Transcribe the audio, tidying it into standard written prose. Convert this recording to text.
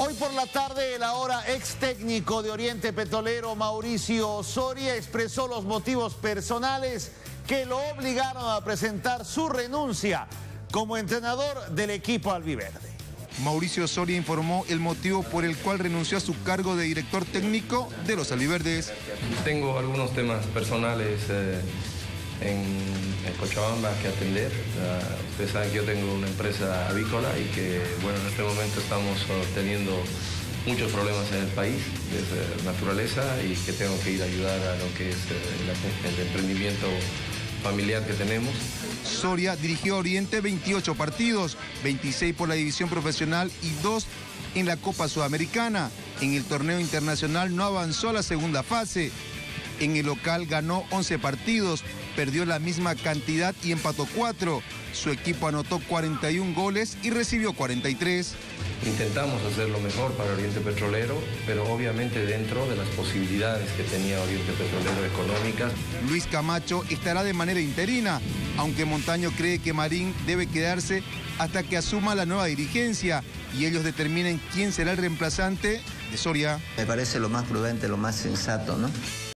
Hoy por la tarde, el ahora ex técnico de Oriente Petrolero, Mauricio Soria, expresó los motivos personales que lo obligaron a presentar su renuncia como entrenador del equipo albiverde. Mauricio Soria informó el motivo por el cual renunció a su cargo de director técnico de los albiverdes. Tengo algunos temas personales en Cochabamba que atender. Ustedes saben que yo tengo una empresa avícola y que, bueno, en este momento estamos teniendo muchos problemas en el país de naturaleza y que tengo que ir a ayudar a lo que es el emprendimiento familiar que tenemos. Soria dirigió a Oriente 28 partidos, 26 por la división profesional y 2 en la Copa Sudamericana. En el torneo internacional no avanzó a la segunda fase. En el local ganó 11 partidos, perdió la misma cantidad y empató 4. Su equipo anotó 41 goles y recibió 43. Intentamos hacer lo mejor para Oriente Petrolero, pero obviamente dentro de las posibilidades que tenía Oriente Petrolero económicas. Luis Camacho estará de manera interina, aunque Montaño cree que Marín debe quedarse hasta que asuma la nueva dirigencia y ellos determinen quién será el reemplazante de Soria. Me parece lo más prudente, lo más sensato, ¿no?